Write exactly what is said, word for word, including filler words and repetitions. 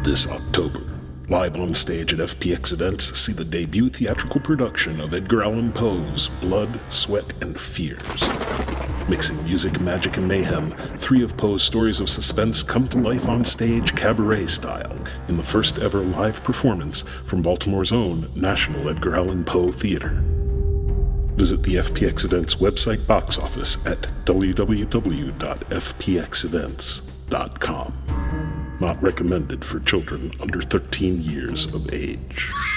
This October, live on stage at F P X Events, see the debut theatrical production of Edgar Allan Poe's Blood, Sweat, and Fears. Mixing music, magic, and mayhem, three of Poe's stories of suspense come to life on stage cabaret-style in the first ever live performance from Baltimore's own National Edgar Allan Poe Theater. Visit the F P X Events website box office at w w w dot f p x events dot com. Not recommended for children under thirteen years of age.